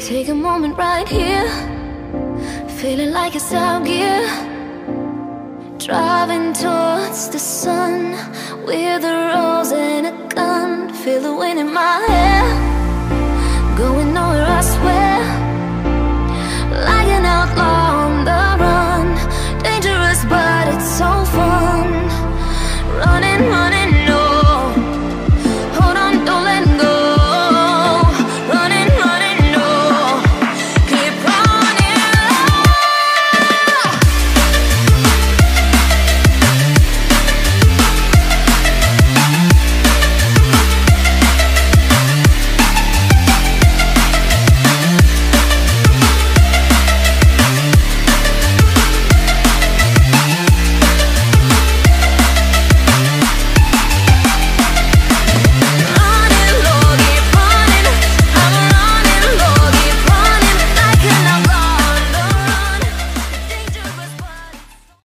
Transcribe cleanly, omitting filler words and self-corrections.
Take a moment right here, feeling like it's out gear, driving towards the sun with a rose and a gun. Feel the wind in my hair,